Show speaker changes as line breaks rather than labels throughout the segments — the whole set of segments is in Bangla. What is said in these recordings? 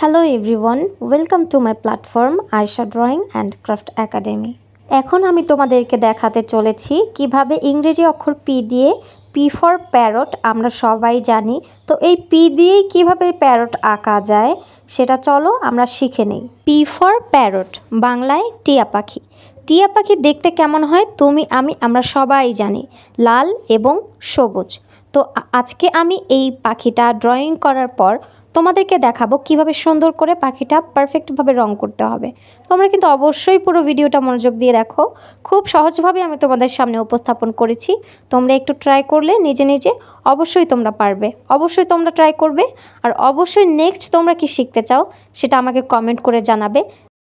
Hello everyone, welcome to my platform Ayesha Drawing and Craft Academy. এখন আমি তোমাদেরকে দেখাতে চলেছি কিভাবে ইংরেজি অক্ষর পি দিয়ে পি ফর প্যারট আমরা সবাই জানি। তো এই পি দিয়েই কিভাবে প্যারট আঁকা যায় সেটা চলো আমরা শিখে নেই। পি ফর প্যারট, বাংলায় টিয়া পাখি। টিয়া পাখি দেখতে কেমন হয় তুমি আমরা সবাই জানি, লাল এবং সবুজ। তো আজকে আমি এই পাখিটা ড্রয়িং করার পর তোমাদেরকে দেখাবো কিভাবে সুন্দর করে পাখিটা পারফেক্টভাবে রং করতে হবে। তোমরা কিন্তু অবশ্যই পুরো ভিডিওটা মনোযোগ দিয়ে দেখো। খুব সহজভাবে আমি তোমাদের সামনে উপস্থাপন করেছি। তোমরা একটু ট্রাই করলে নিজে নিজে অবশ্যই তোমরা পারবে। অবশ্যই তোমরা ট্রাই করবে, আর অবশ্যই নেক্সট তোমরা কি শিখতে চাও সেটা আমাকে কমেন্ট করে জানাবে।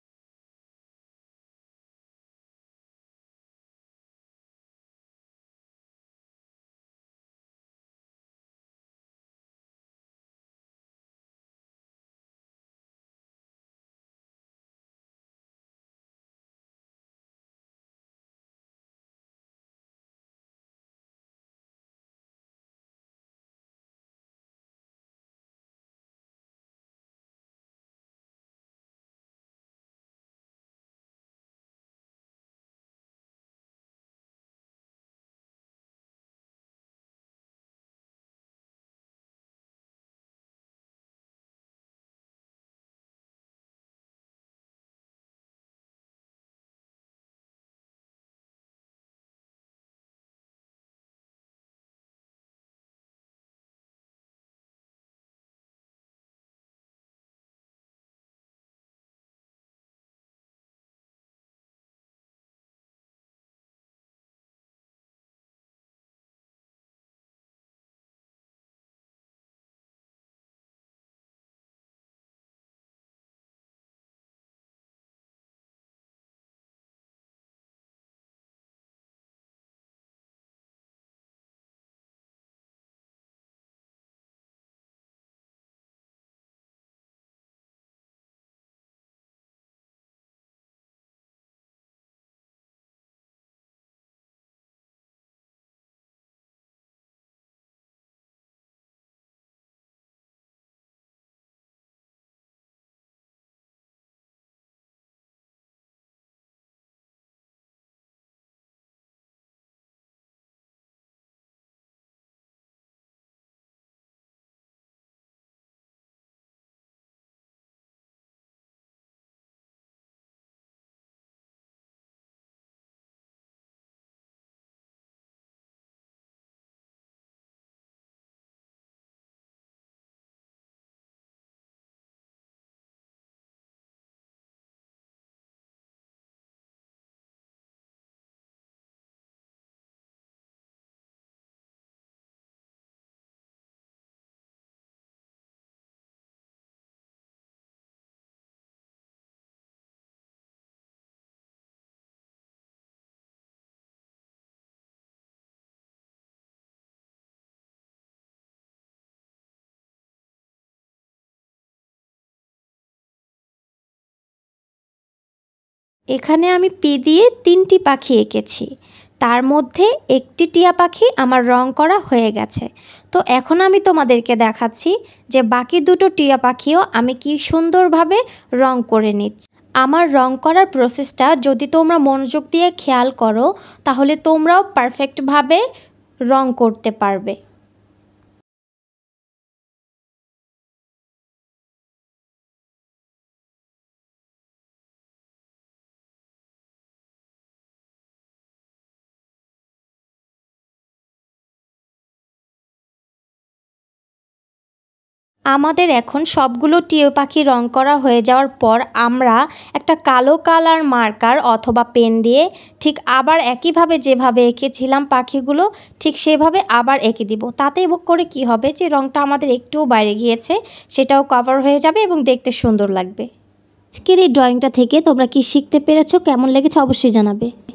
এখানে আমি পি দিয়ে 3টি পাখি এঁকেছি, তার মধ্যে একটি টিয়া পাখি আমার রং করা হয়ে গেছে। তো এখন আমি তোমাদেরকে দেখাচ্ছি যে বাকি দুটো টিয়া পাখিও আমি কি সুন্দরভাবে রং করে নিচ্ছি। আমার রং করার প্রসেসটা যদি তোমরা মনোযোগ দিয়ে খেয়াল করো তাহলে তোমরাও পারফেক্টভাবে রং করতে পারবে। আমাদের এখন সবগুলো টিয়া পাখি রং করা হয়ে যাওয়ার পর আমরা একটা কালো কালার মার্কার অথবা পেন দিয়ে ঠিক আবার একইভাবে যেভাবে এঁকেছিলাম পাখিগুলো ঠিক সেভাবে আবার এঁকে দিব। তাতে করে কি হবে যে রংটা আমাদের একটুও বাইরে গিয়েছে সেটাও কভার হয়ে যাবে এবং দেখতে সুন্দর লাগবে। আজকের এই ড্রয়িংটা থেকে তোমরা কি শিখতে পেরেছো, কেমন লেগেছে অবশ্যই জানাবে।